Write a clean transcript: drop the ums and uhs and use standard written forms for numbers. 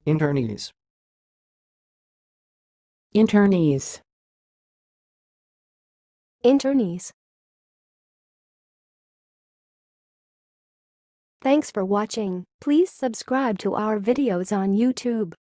Internees. Internees. Internees. Thanks for watching. Please subscribe to our videos on YouTube.